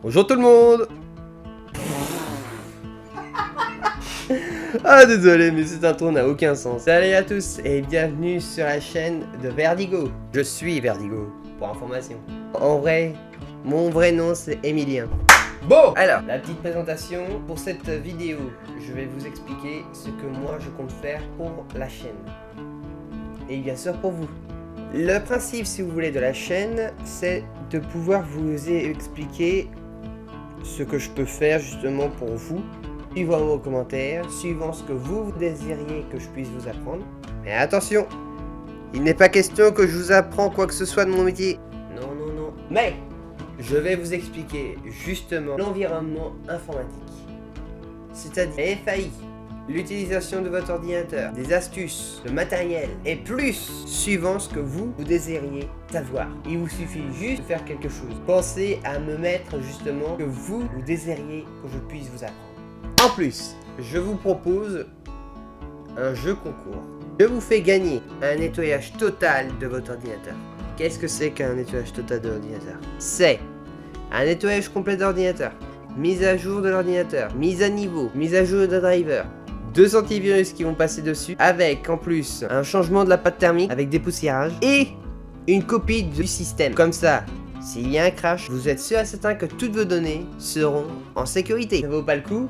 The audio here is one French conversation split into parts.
Bonjour tout le monde. Ah désolé mais cette intro n'a aucun sens. Salut à tous et bienvenue sur la chaîne de Verdigo. Je suis Verdigo, pour information. En vrai, mon vrai nom c'est Emilien. Bon, alors, la petite présentation pour cette vidéo. Je vais vous expliquer ce que moi je compte faire pour la chaîne. Et bien sûr pour vous. Le principe, si vous voulez, de la chaîne, c'est de pouvoir vous expliquer ce que je peux faire justement pour vous, suivant vos commentaires, suivant ce que vous désiriez que je puisse vous apprendre. Mais attention, il n'est pas question que je vous apprends quoi que ce soit de mon métier. Non, non, non. Mais je vais vous expliquer justement l'environnement informatique, c'est-à-dire les FAI, l'utilisation de votre ordinateur, des astuces, le matériel et plus, suivant ce que vous désiriez savoir. Il vous suffit juste de faire quelque chose. Pensez à me mettre justement que vous désiriez que je puisse vous apprendre. En plus, je vous propose un jeu concours. Je vous fais gagner un nettoyage total de votre ordinateur. Qu'est-ce que c'est qu'un nettoyage total de l'ordinateur? C'est un nettoyage complet d'ordinateur, mise à jour de l'ordinateur, mise à niveau, mise à jour de driver, 2 antivirus qui vont passer dessus, avec en plus un changement de la pâte thermique avec dépoussiérage et une copie du système. Comme ça, s'il y a un crash, vous êtes sûr et certain que toutes vos données seront en sécurité. Ça vaut pas le coup?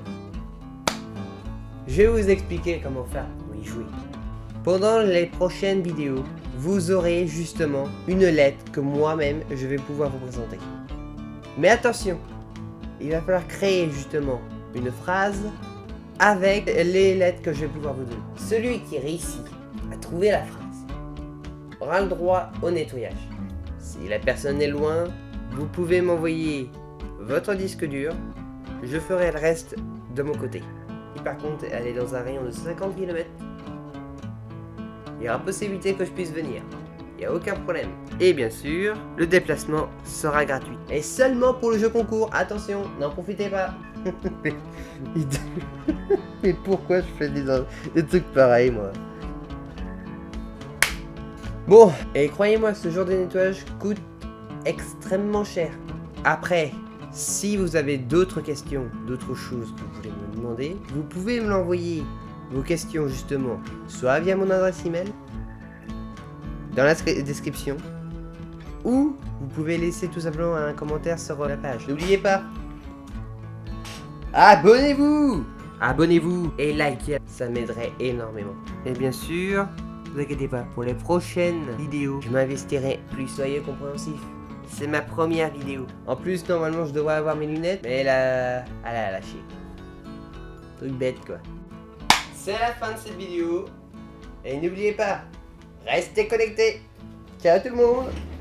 Je vais vous expliquer comment faire pour y jouer. Pendant les prochaines vidéos, vous aurez justement une lettre que moi-même je vais pouvoir vous présenter. Mais attention, il va falloir créer justement une phrase avec les lettres que je vais pouvoir vous donner. Celui qui réussit à trouver la phrase aura le droit au nettoyage. Si la personne est loin, vous pouvez m'envoyer votre disque dur, je ferai le reste de mon côté. Et par contre, elle est dans un rayon de 50 km, il y aura possibilité que je puisse venir. Il n'y a aucun problème. Et bien sûr, le déplacement sera gratuit. Et seulement pour le jeu concours. Attention, n'en profitez pas. Mais pourquoi je fais des trucs pareils, moi? Bon, et croyez-moi, ce genre de nettoyage coûte extrêmement cher. Après, si vous avez d'autres questions, d'autres choses que vous voulez me demander, vous pouvez me l'envoyer, vos questions justement, soit via mon adresse email, dans la description, ou vous pouvez laisser tout simplement un commentaire sur la page. N'oubliez pas, abonnez-vous! Abonnez-vous et likez, ça m'aiderait énormément. Et bien sûr, ne vous inquiétez pas, pour les prochaines vidéos, je m'investirai plus, soyez compréhensifs. C'est ma première vidéo. En plus, normalement, je devrais avoir mes lunettes, mais elle a lâché. Truc bête, quoi. C'est la fin de cette vidéo. Et n'oubliez pas, restez connectés. Ciao tout le monde.